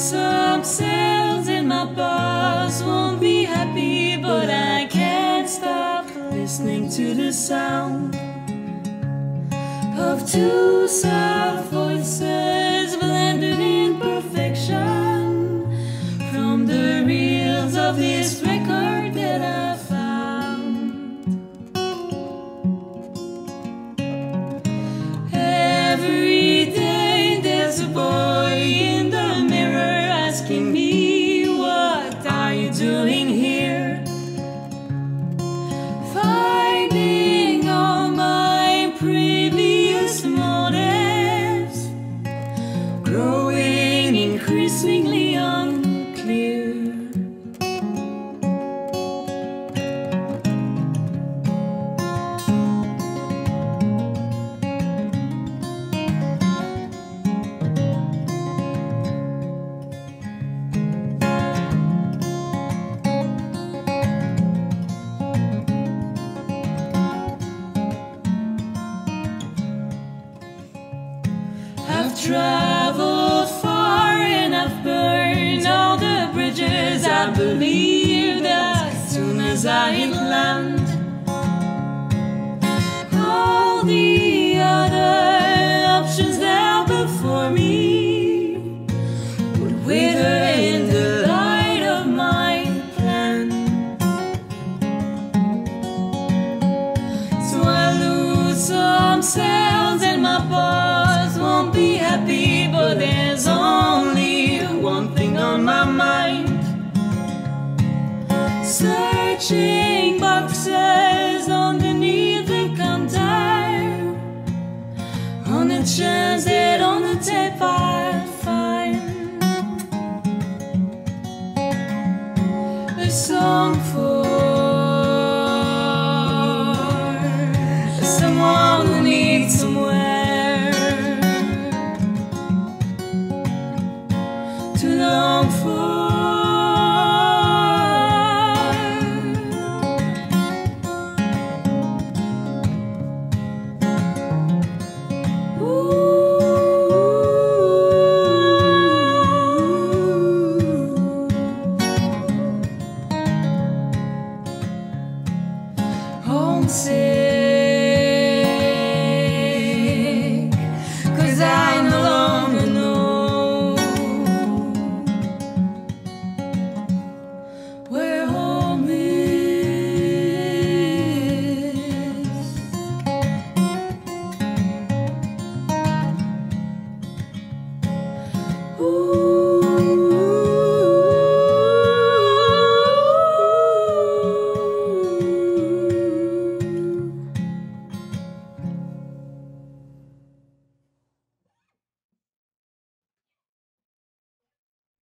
some cells and my boss won't be happy, but I can't stop listening to the sound of two soft voices blended in perfection from the reels of this record that I found. Every day there's a boy in the mirror asking me, what are you doing here? Finding all my previous motives, growing increasingly unclear. I've traveled far and I've burned all the bridges I believed as soon as I hit land. All the other options there before me would wither in the light of my plan. So I lose some cells and my boss won't be happy, but there's only one thing on my mind. Searching boxes underneath the counter on the chance that on the tape I'll find a song for someone who needs somewhere to long for.